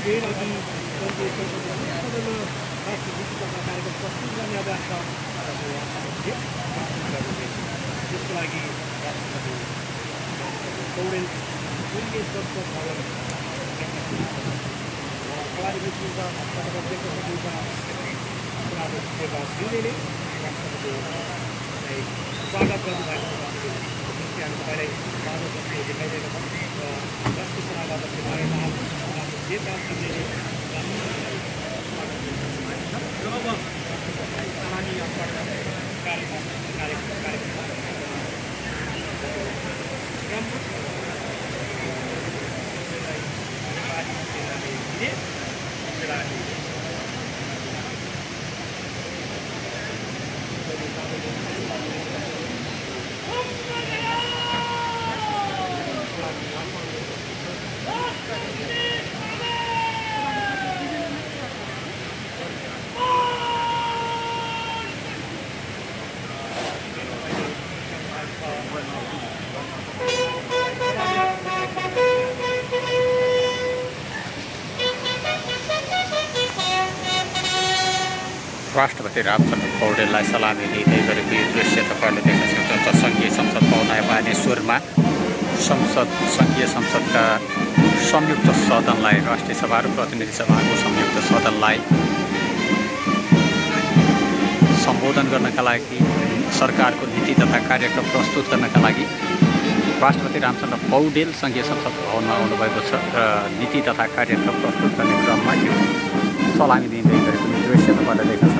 अघि राष्ट्रिय कार्यक्रम प्रस्तुत गर्ने अभ्यास त्यसको लागि राष्ट्रपति पौडेल उनले संसद भवन कलारी मिश्रका राष्ट्रपतिले स्वागत गर्नुभएको तपाईँलाई स्वागत गर्ने देखाइरहेको छ र राष्ट्रिय सभाबाट राष्ट्रपति रामचन्द्र पौडेललाई सलामी दिँदै गरेको यो दृश्य तपाईँहरूले देख्न सक्नुहुन्छ। सङ्घीय संसद भवन बानेश्वरमा सङ्घीय संसदका संयुक्त सदनलाई राष्ट्रिय सभा र प्रतिनिधि सभाको संयुक्त सदनलाई सम्बोधन गर्नका लागि सरकारको नीति तथा कार्यक्रम प्रस्तुत गर्नका लागि राष्ट्रपति रामचन्द्र पौडेल सङ्घीय संसद भवनमा आउनुभएको छ र नीति तथा कार्यक्रम प्रस्तुत गर्ने क्रममा यो सलामी दिँदै गरेको दृश्य तपाईँले देख्न सक्नुहुन्छ।